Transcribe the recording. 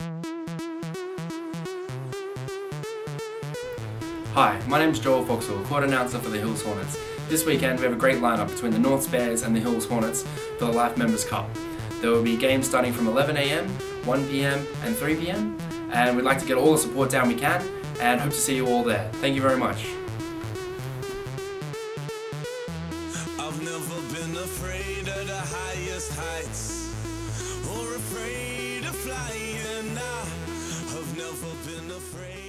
Hi, my name is Joel Foxall, court announcer for the Hills Hornets. This weekend we have a great lineup between the North Bears and the Hills Hornets for the Life Members Cup. There will be games starting from 11 AM, 1 PM and 3 PM, and we'd like to get all the support down we can and hope to see you all there. Thank you very much. I've never been afraid of the highest heights or afraid of flying. I've never been afraid.